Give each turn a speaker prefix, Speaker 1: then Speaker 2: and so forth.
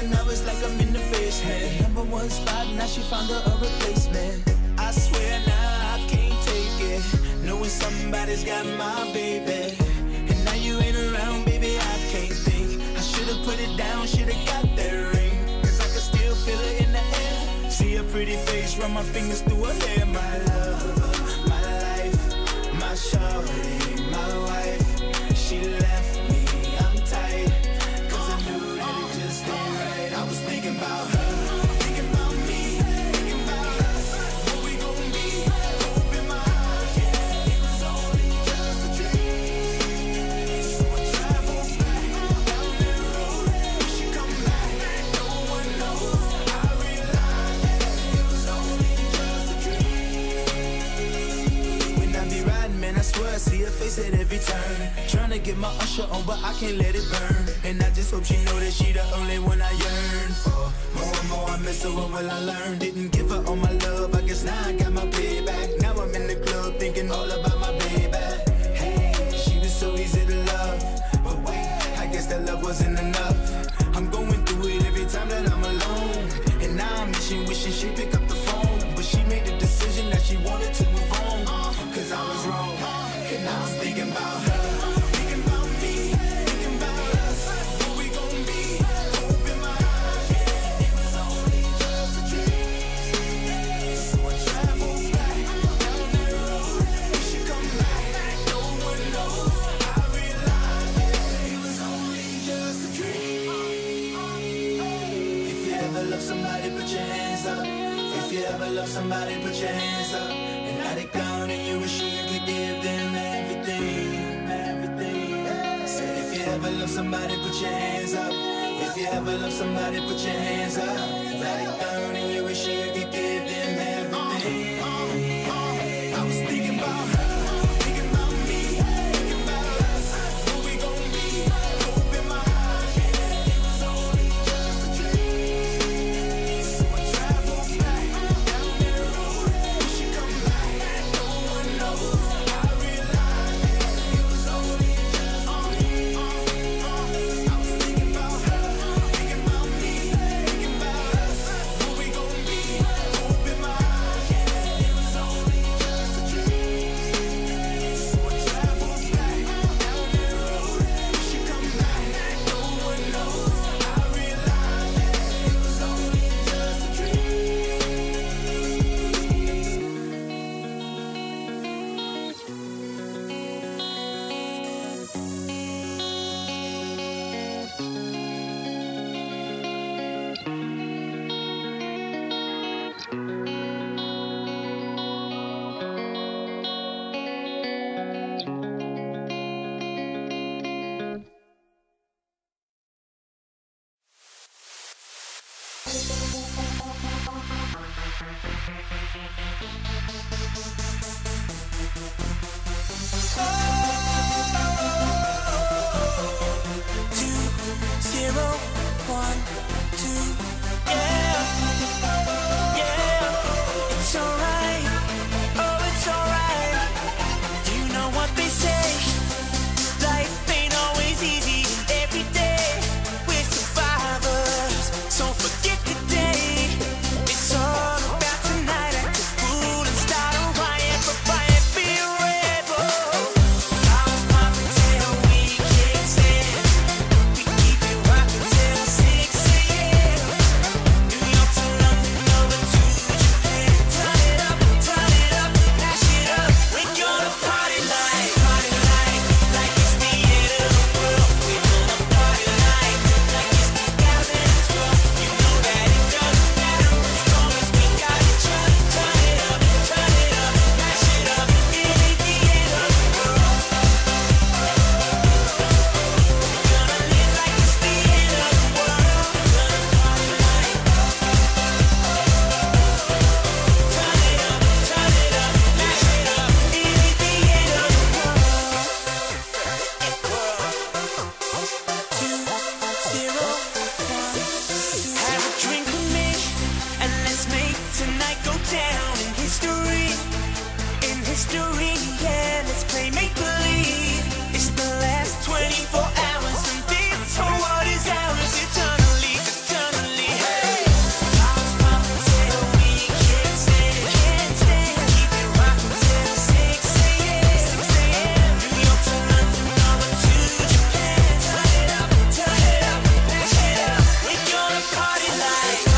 Speaker 1: when I was like I'm in the basement. Number one spot, now she found her a replacement. I swear now I can't take it, knowing somebody's got my baby. And now you ain't around, baby, I can't think. I should've put it down, should've got that ring, cause I can still feel it in the air. See her pretty face, run my fingers through her hair. My love, my life, my shawty, my wife. She left me, I'm tight, cause I knew that it just ain't right. I was thinking about her, thinking about me, thinking about us, what we gon' be, hope in my heart, yeah. It was only just a dream. So I travel back down that road, wish you come back, no one knows. I realized that it was only just a dream. When I be riding, man, I swear I see her face at every turn. Trying to get my usher on, but I can't let it burn. And I just hope she know that she the only one I yearn for. More and more I miss her, what will I learn? Didn't give her all my love, I guess now I got my payback. Now I'm in the club thinking all about my baby. Hey, she was so easy to love, but wait, I guess that love wasn't enough. I'm going through it every time that I'm alone, and now I'm wishing she pick up the phone. But she made the decision that she wanted to move on, cause I was wrong. And I was thinking about her, thinking about me, thinking about us, what we gon' be, hope in my heart, yeah. It was only just a dream. So I travel back down that road, wish you come back, no one knows. I realized, yeah, it was only just a dream. If you ever love somebody, put your hands up. If you ever love somebody, put your hands up. And let it down and you wish you could give them everything, everything. Said if you ever love somebody, put your hands up. If you ever love somebody, put your hands up. Let it down and you wish you could give them everything. I was thinking about her, thinking about me, thinking about us, what we gon' be, hope in my heart, yeah. It was only just a dream. So I travel back down that road, wish you come back, no one knows. I realized that it was only just a dream. I was thinking about her, thinking about me, thinking about us, what we gon' be, hope in my heart, yeah. It was only just a dream. So I travel back down that road, wish you come back, no one knows. I realized that it was only just a
Speaker 2: Till party like